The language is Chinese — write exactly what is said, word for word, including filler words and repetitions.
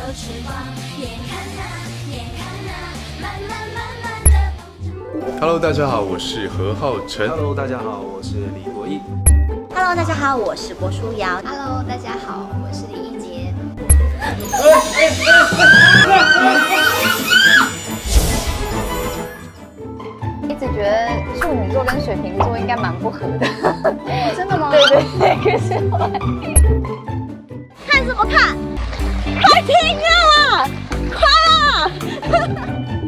时光，眼看啊眼看啊，慢慢慢慢的。 Hello， 大家好，我是何浩晨。 Hello， 大家好，我是李国毅。 Hello， 大家好，我是郭书瑶。 Hello， 大家好，我是李一杰。一直觉得处女座跟水瓶座应该蛮不合的。真的吗？对对对，可是后来看什么看？快停啊！快啊！